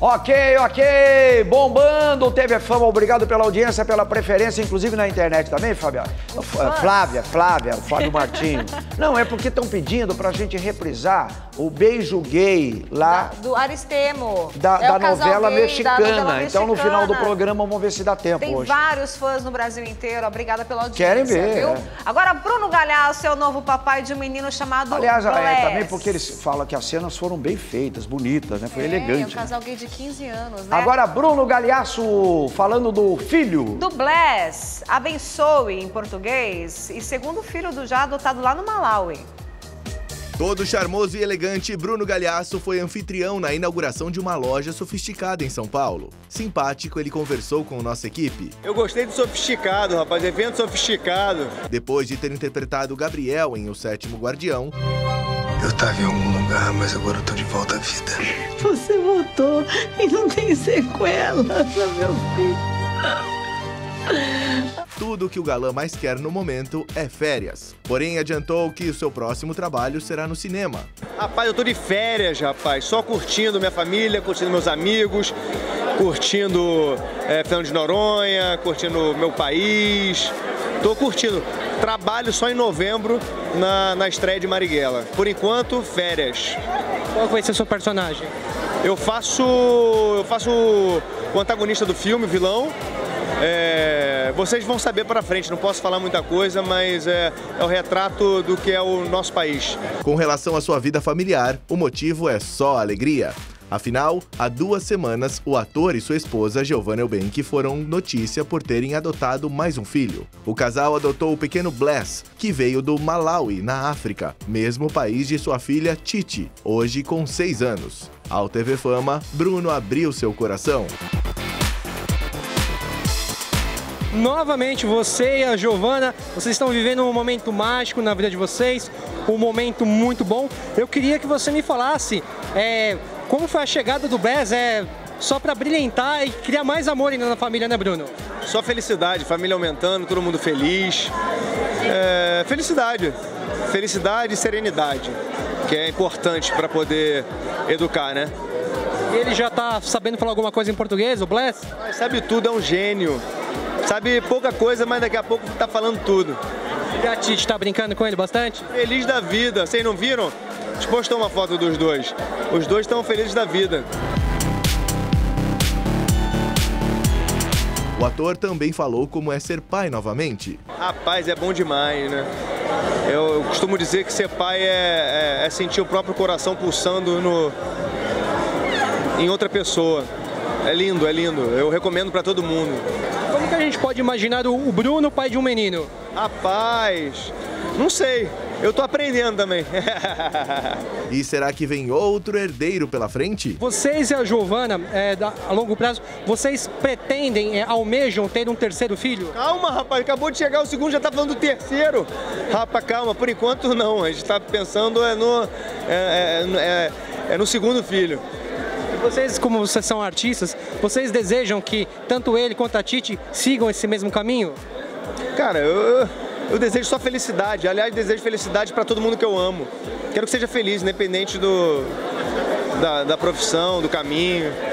Ok, bombando, TV Fama, obrigado pela audiência, pela preferência, inclusive na internet também, Fabiana. Flávia, o Fábio Martinho. Não, é porque estão pedindo pra gente reprisar o beijo gay lá... Do Aristemo. Da novela mexicana. Então no final do programa vamos ver se dá tempo hoje. Tem vários fãs no Brasil inteiro, obrigada pela audiência. Querem ver, viu? Agora, Bruno Galhaço é o novo papai de um menino chamado Aliás, também porque eles falam que as cenas foram bem feitas, bonitas, né? Foi elegante. É um casal gay de 15 anos, né? Agora, Bruno Galhaço, falando do filho. Do Bless, abençoe em português, e segundo filho do já adotado lá no Malawi. Todo charmoso e elegante, Bruno Galhaço foi anfitrião na inauguração de uma loja sofisticada em São Paulo. Simpático, ele conversou com nossa equipe. Eu gostei do sofisticado, rapaz, evento sofisticado. Depois de ter interpretado Gabriel em O Sétimo Guardião... Eu tava em algum lugar, mas agora eu tô de volta à vida. Você voltou e não tem sequelas, meu filho. Tudo que o galã mais quer no momento é férias. Porém, adiantou que o seu próximo trabalho será no cinema. Rapaz, eu tô de férias, rapaz. Só curtindo minha família, curtindo meus amigos, curtindo Fernando de Noronha, curtindo meu país. Tô curtindo. Trabalho só em novembro na estreia de Marighella. Por enquanto, férias. Qual vai ser o seu personagem? Eu faço o antagonista do filme, o vilão. Vocês vão saber para frente, não posso falar muita coisa, mas é o retrato do que é o nosso país. Com relação à sua vida familiar, o motivo é só alegria. Afinal, há 2 semanas, o ator e sua esposa, Giovanna Eubank, foram notícia por terem adotado mais um filho. O casal adotou o pequeno Bless, que veio do Malawi, na África, mesmo país de sua filha Titi, hoje com 6 anos. Ao TV Fama, Bruno abriu seu coração. Novamente, você e a Giovanna, vocês estão vivendo um momento mágico na vida de vocês, um momento muito bom. Eu queria que você me falasse como foi a chegada do Bless, só para brilhantar e criar mais amor ainda na família, né, Bruno? Só felicidade, família aumentando, todo mundo feliz. Felicidade e serenidade, que é importante para poder educar, né? Ele já tá sabendo falar alguma coisa em português, o Bless? Sabe tudo, é um gênio. Sabe pouca coisa, mas daqui a pouco tá falando tudo. E a Titi tá brincando com ele bastante? Feliz da vida. Vocês não viram? A gente postou uma foto dos dois. Os dois estão felizes da vida. O ator também falou como é ser pai novamente. Rapaz, é bom demais, né? Eu costumo dizer que ser pai é sentir o próprio coração pulsando em outra pessoa. É lindo, é lindo. Eu recomendo pra todo mundo. Como que a gente pode imaginar o Bruno pai de um menino? Rapaz, não sei. Eu tô aprendendo também. E será que vem outro herdeiro pela frente? Vocês e a Giovanna, a longo prazo, vocês pretendem, almejam ter um terceiro filho? Calma, rapaz, acabou de chegar o segundo, já tá falando do terceiro. Rapaz, calma, por enquanto não. A gente tá pensando no segundo filho. Vocês, como vocês são artistas, vocês desejam que tanto ele quanto a Titi sigam esse mesmo caminho? Cara, eu desejo só felicidade. Aliás, desejo felicidade para todo mundo que eu amo. Quero que seja feliz, independente da profissão, do caminho.